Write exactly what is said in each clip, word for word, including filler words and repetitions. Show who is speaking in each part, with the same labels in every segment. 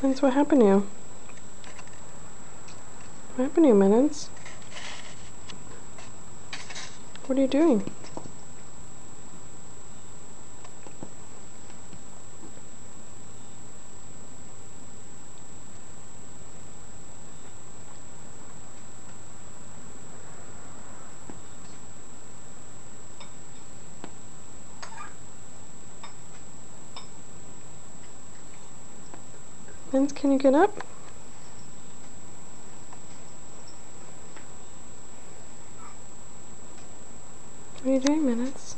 Speaker 1: Mittens, what happened to you? What happened to you, Mittens? What are you doing? Mittens, can you get up? What are you doing, Mittens?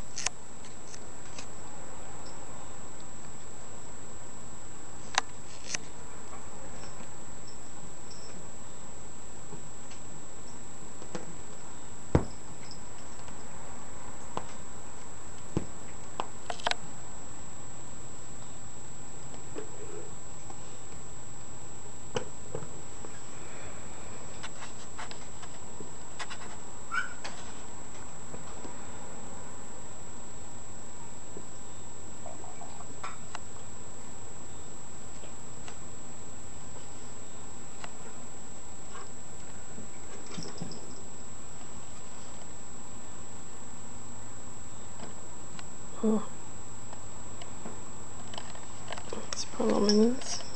Speaker 1: Oh. That's a problem, Mittens.